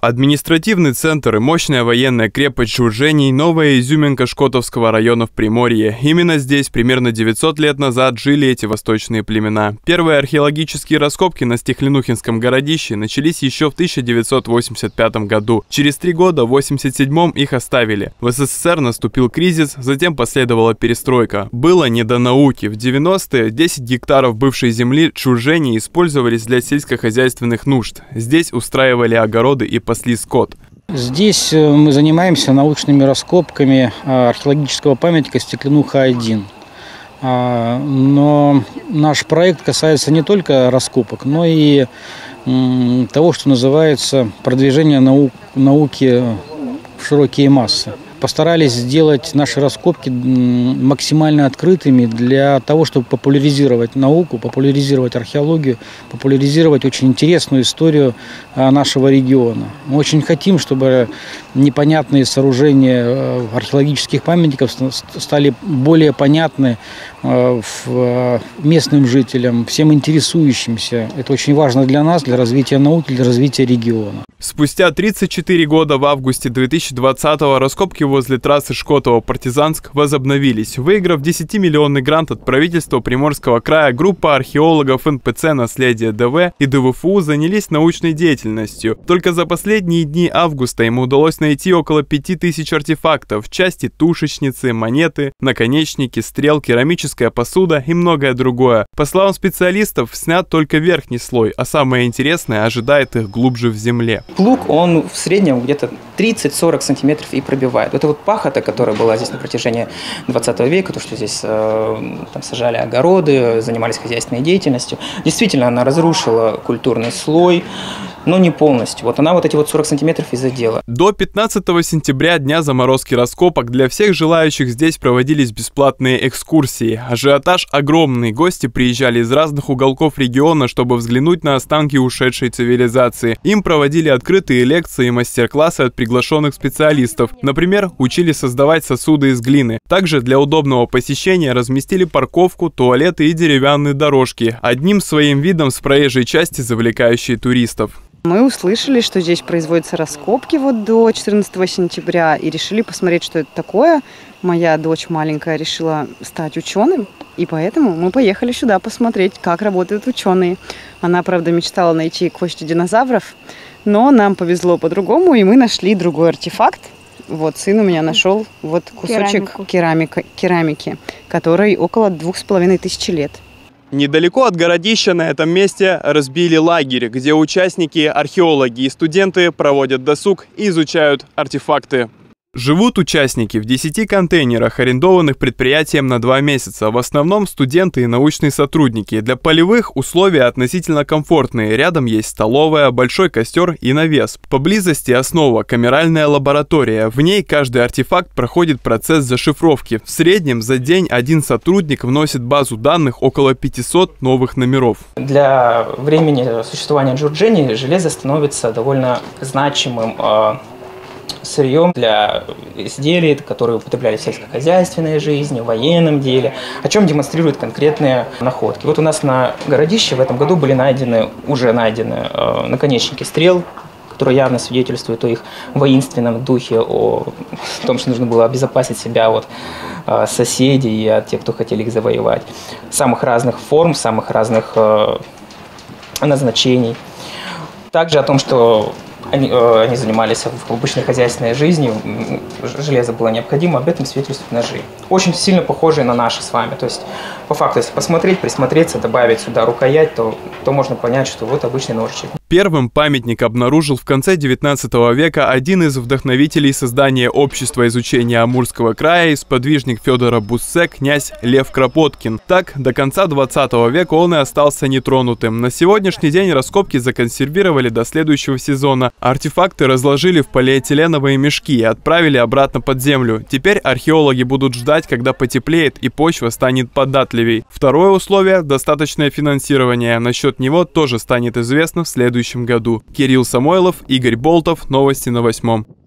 Административный центр и мощная военная крепость Журжений – новая изюминка Шкотовского района в Приморье. Именно здесь примерно 900 лет назад жили эти восточные племена. Первые археологические раскопки на Стехлинухинском городище начались еще в 1985 году. Через 3 года, в 1987-м, их оставили. В СССР наступил кризис, затем последовала перестройка. Было не до науки. В 90-е 10 гектаров бывшей земли Журжений использовались для сельскохозяйственных нужд. Здесь устраивали огороды и пасли скот. Здесь мы занимаемся научными раскопками археологического памятника Стехлинуха-1. Но наш проект касается не только раскопок, но и того, что называется продвижение науки в широкие массы. Постарались сделать наши раскопки максимально открытыми для того, чтобы популяризировать науку, популяризировать археологию, популяризировать очень интересную историю нашего региона. Мы очень хотим, чтобы непонятные сооружения археологических памятников стали более понятны местным жителям, всем интересующимся. Это очень важно для нас, для развития науки, для развития региона. Спустя 34 года в августе 2020-го раскопки возле трассы Шкотово-Партизанск возобновились. Выиграв 10-миллионный грант от правительства Приморского края, группа археологов НПЦ «Наследие ДВ» и ДВФУ занялись научной деятельностью. Только за последние дни августа им удалось найти около 5000 артефактов, части тушечницы, монеты, наконечники, стрел, керамическая посуда и многое другое. По словам специалистов, снят только верхний слой, а самое интересное ожидает их глубже в земле. Плуг, он в среднем где-то 30-40 сантиметров и пробивает. Это вот пахота, которая была здесь на протяжении 20 века, то, что здесь там сажали огороды, занимались хозяйственной деятельностью. Действительно, она разрушила культурный слой, но не полностью. Вот она вот эти вот 40 сантиметров и задела. До 15 сентября, дня заморозки раскопок, для всех желающих здесь проводились бесплатные экскурсии. Ажиотаж огромный. Гости приезжали из разных уголков региона, чтобы взглянуть на останки ушедшей цивилизации. Им проводили открытые лекции и мастер-классы от приглашенных специалистов. Например, учили создавать сосуды из глины. Также для удобного посещения разместили парковку, туалеты и деревянные дорожки, одним своим видом с проезжей части завлекающие туристов. Мы услышали, что здесь производятся раскопки вот до 14 сентября и решили посмотреть, что это такое. Моя дочь маленькая решила стать ученым, и поэтому мы поехали сюда посмотреть, как работают ученые. Она, правда, мечтала найти кости динозавров, но нам повезло по-другому, и мы нашли другой артефакт. Вот сын у меня нашел вот кусочек керамики, который около 2500 лет. Недалеко от городища на этом месте разбили лагерь, где участники, археологи и студенты проводят досуг и изучают артефакты. Живут участники в 10 контейнерах, арендованных предприятием на 2 месяца. В основном студенты и научные сотрудники. Для полевых условия относительно комфортные. Рядом есть столовая, большой костер и навес. Поблизости основа – камеральная лаборатория. В ней каждый артефакт проходит процесс зашифровки. В среднем за день один сотрудник вносит в базу данных около 500 новых номеров. Для времени существования Журжений железо становится довольно значимым сырьем для изделий, которые употребляли в сельскохозяйственной жизни, в военном деле, о чем демонстрируют конкретные находки. Вот у нас на городище в этом году были уже найдены наконечники стрел, которые явно свидетельствуют о их воинственном духе, о том, что нужно было обезопасить себя от соседей и от тех, кто хотели их завоевать. Самых разных форм, самых разных назначений. Также о том, что они занимались в обычной хозяйственной жизнью, железо было необходимо, об этом свидетельствуют ножи. Очень сильно похожие на наши с вами. То есть, по факту, если посмотреть, присмотреться, добавить сюда рукоять, то можно понять, что вот обычный ножичек. Первым памятник обнаружил в конце 19 века один из вдохновителей создания общества изучения Амурского края и сподвижник Федора Буссе, князь Лев Кропоткин. Так, до конца 20 века он и остался нетронутым. На сегодняшний день раскопки законсервировали до следующего сезона. Артефакты разложили в полиэтиленовые мешки и отправили обратно под землю. Теперь археологи будут ждать, когда потеплеет и почва станет податливей. Второе условие – достаточное финансирование. Насчет него тоже станет известно в следующем году. Кирилл Самойлов, Игорь Болтов. Новости на 8.